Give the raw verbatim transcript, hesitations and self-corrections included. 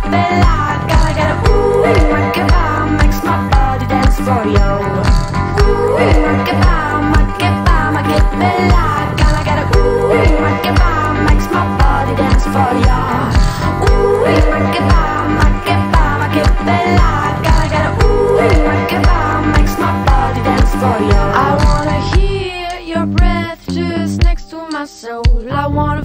bella, gotta get a ooh, ma che va, makes my body dance for you. Ooh, ma che va, ma che va, ma che bella, gotta get a ooh, ma che va, makes my body dance for you. Ooh, ma che va, ma che va, ma che bella, gotta get a ooh, ma che va, makes my body dance for you. I wanna hear your breath just next to my soul. I wanna